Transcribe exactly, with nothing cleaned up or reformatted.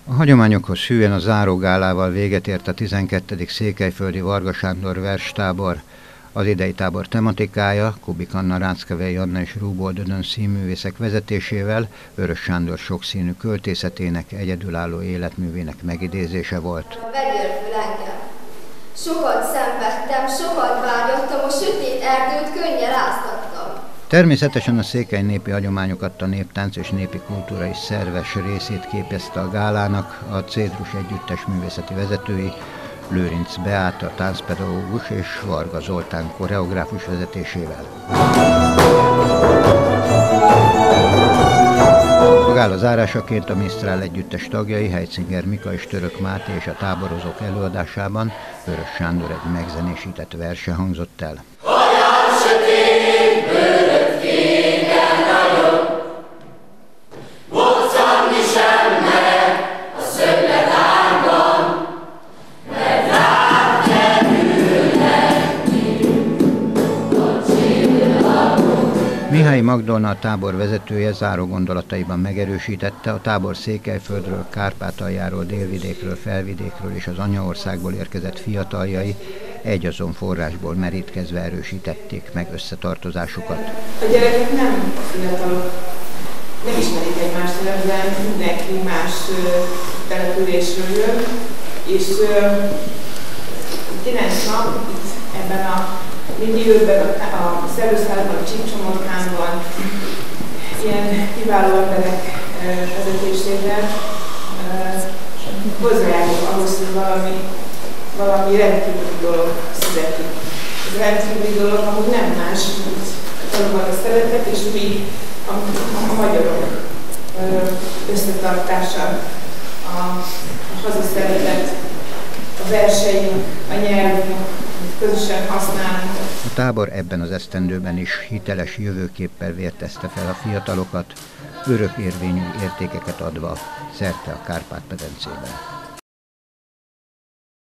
A hagyományokhoz hűen a zárógálával véget ért a tizenkettedik székelyföldi Varga Sándor verstábor. Az idei tábor tematikája Kubik Anna, Ráckevei Anna és Rúbold Ödön színművészek vezetésével Vörös Sándor sokszínű költészetének, egyedülálló életművének megidézése volt. Vegyél föl engem! Sokat szenvedtem, sokat vágyattam, a sötét erdőt könnyen áztattam. Természetesen a székely népi hagyományokat, a néptánc és népi kultúra is szerves részét képezte a gálának a Cédrus Együttes művészeti vezetői, Lőrinc Beáta táncpedagógus és Varga Zoltán koreográfus vezetésével. A gála zárásaként a Misztrál Együttes tagjai, Heitzinger Mika és Török Máté és a táborozók előadásában Vörös Sándor egy megzenésített verse hangzott el. Mihály Magdolna, a tábor vezetője záró gondolataiban megerősítette, a tábor Székelyföldről, Kárpátaljáról, Délvidékről, Felvidékről és az anyaországból érkezett fiataljai egyazon forrásból merítkezve erősítették meg összetartozásukat. A gyerekek nem fiatalok, nem ismerik egymást, de mindenki más településről jön, és kilenc nap itt ebben a Mindiőrben, a Szerőszázban, a Csíkcsomorkánban ilyen kiváló emberek vezetésével hozzájárul ahhoz, hogy valami, valami rendkívüli dolog születik. Ez rendkívüli dolog, amúgy nem más, mint valóban a szeretet, és mi a, a, a magyarok összetartása, a, a hazaszeretet, a verseink, a nyelvünk, közösen használunk. A tábor ebben az esztendőben is hiteles jövőképpel vértezte fel a fiatalokat, örök érvényű értékeket adva szerte a Kárpát-medencében.